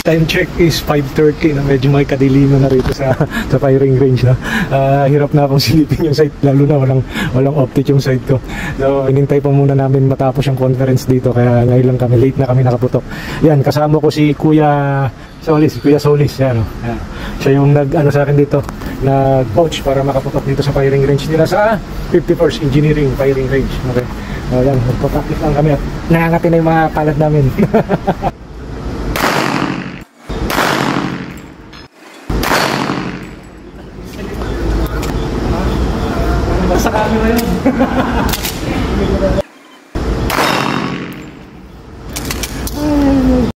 time check is 5:30 na medyo may kadiliman na rito sa firing range, no? Hirap na akong silipin yung site, lalo na walang optic yung site ko. So hinintay pa muna namin matapos yung conference dito, kaya ngayon lang kami, late na kami nakaputok. Yan, kasama ko si Kuya Solis, yan, no? Yan. Siya yung nag-ano sa akin dito, nag-coach para makaputok dito sa firing range nila sa 51st Engineering Firing Range. Okay. Yan, magpa-practice lang kami at nangangati na yung mga palad namin. Basta kami na yun.